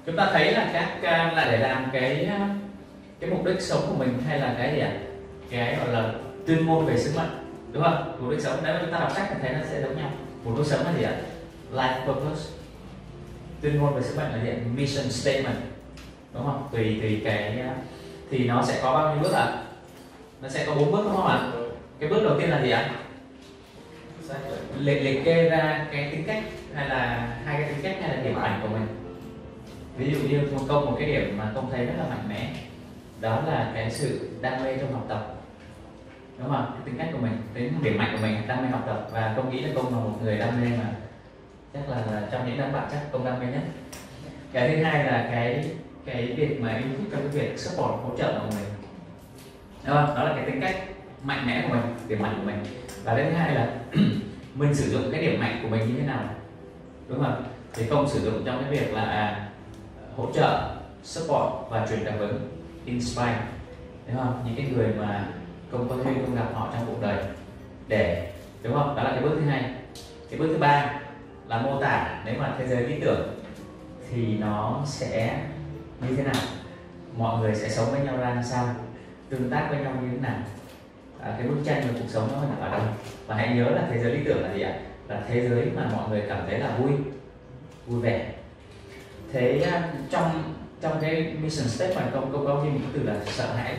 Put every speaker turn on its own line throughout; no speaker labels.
Chúng ta thấy là là để làm cái mục đích sống của mình, hay là cái gì ạ, cái gọi là tuyên ngôn về sứ mệnh, đúng không? Mục đích sống, nếu mà chúng ta đọc sách thì thấy nó sẽ giống nhau. Mục đích sống là gì ạ? Life purpose. Tuyên ngôn về sứ mệnh là gì ạ? Mission statement, đúng không? Tùy cái thì nó sẽ có bao nhiêu bước ạ? Nó sẽ có 4 bước, đúng không ạ? Cái bước đầu tiên là gì ạ? Liệt kê ra cái tính cách, hay là hai cái tính cách, hay là điểm mạnh của mình. Ví dụ như một cái điểm mà công thấy rất là mạnh mẽ, đó là cái sự đam mê trong học tập, đúng không? Cái tính cách của mình, cái điểm mạnh của mình, đam mê học tập. Và công nghĩ là công là một người đam mê mà chắc là trong những đám bạn chắc công đam mê nhất. Cái thứ hai là cái việc mà yêu thích trong cái việc support, hỗ trợ mọi người, đúng không? Đó là cái tính cách mạnh mẽ của mình, điểm mạnh của mình. Và cái thứ hai là mình sử dụng cái điểm mạnh của mình như thế nào, đúng không? Thì công sử dụng trong cái việc là hỗ trợ, support và truyền cảm hứng, inspire, đúng không? Những cái người mà công có duyên, công gặp họ trong cuộc đời, để, đúng không? Đó là cái bước thứ hai. Cái bước thứ ba là mô tả nếu mà thế giới lý tưởng thì nó sẽ như thế nào, mọi người sẽ sống với nhau ra sao, tương tác với nhau như thế nào, cái bức tranh về cuộc sống nó nằm ở đâu. Và hãy nhớ là thế giới lý tưởng là gì ạ? Là thế giới mà mọi người cảm thấy là vui vẻ. Thế trong cái mission statement công có thêm một từ là sợ hãi,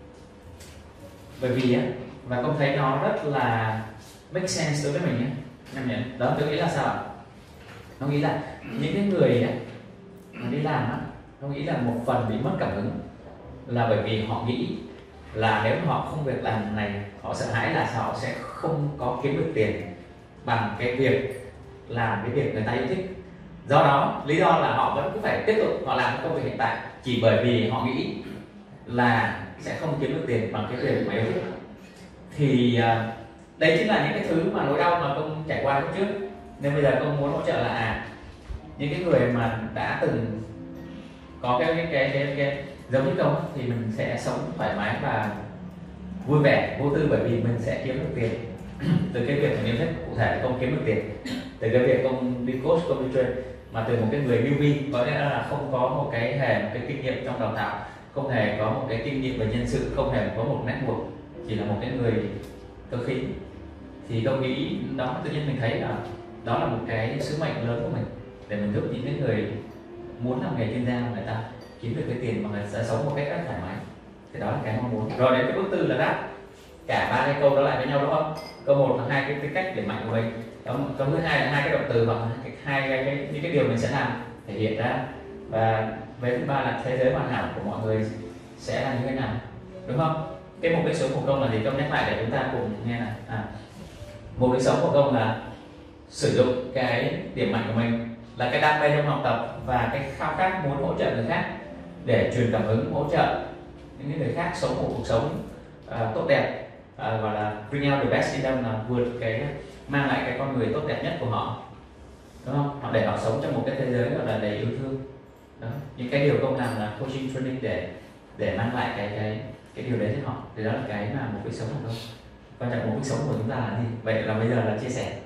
bởi vì và công thấy nó rất là make sense đối với mình nhé. Em nhận đó, tôi nghĩ là sao ạ? Nó nghĩ là những cái người mà đi làm nó nghĩ là một phần bị mất cảm hứng là bởi vì họ nghĩ là nếu họ không việc làm này, họ sợ hãi là họ sẽ không có kiếm được tiền bằng cái việc làm cái việc người ta yêu thích. Do đó lý do là họ vẫn cứ phải tiếp tục họ làm công việc hiện tại, chỉ bởi vì họ nghĩ là sẽ không kiếm được tiền bằng cái việc mà yêu thích. Thì đây chính là những cái thứ mà nỗi đau mà công trải qua lúc trước. Nên bây giờ công muốn hỗ trợ là những cái người mà đã từng có cái giống như công thì mình sẽ sống thoải mái và vui vẻ, vô tư, bởi vì mình sẽ kiếm được tiền từ cái việc mình yêu thích. Cụ thể là công kiếm được tiền từ cái việc công đi coach, công đi train, mà từ một cái người newbie, có nghĩa là không có một cái kinh nghiệm trong đào tạo, không hề có một cái kinh nghiệm về nhân sự, không hề có một network, chỉ là một cái người cơ khí. Thì công nghĩ đó, tự nhiên mình thấy là đó là một cái sứ mệnh lớn của mình, để mình giúp những cái người muốn làm nghề chuyên gia, người ta kiếm được cái tiền mà người ta sống một cách rất thoải mái. Thì đó là cái mong muốn. Rồi đến cái bước tư là đáp cả ba cái câu đó lại với nhau, đúng không? Câu một là hai cái cách điểm mạnh của mình, câu thứ hai là hai cái động từ hoặc hai những cái điều mình sẽ làm thể hiện ra, và về thứ ba là thế giới hoàn hảo của mọi người sẽ là như thế nào, đúng không? Cái mục đích sống của công là gì? Công nhắc lại để chúng ta cùng nghe này. Mục đích sống của công là sử dụng cái điểm mạnh của mình là cái đam mê trong học tập và cái khao khát muốn hỗ trợ người khác, để truyền cảm hứng, hỗ trợ những người khác sống một cuộc sống tốt đẹp, gọi là bring out the best in them, là vượt mang lại cái con người tốt đẹp nhất của họ, đúng không? Họ để họ sống trong một cái thế giới gọi là đầy yêu thương. Đó, những cái điều công làm là coaching training để mang lại cái điều đấy cho họ. Thì đó là cái mà mục đích sống của công. Quan trọng mục đích sống của chúng ta là gì? Vậy là bây giờ là chia sẻ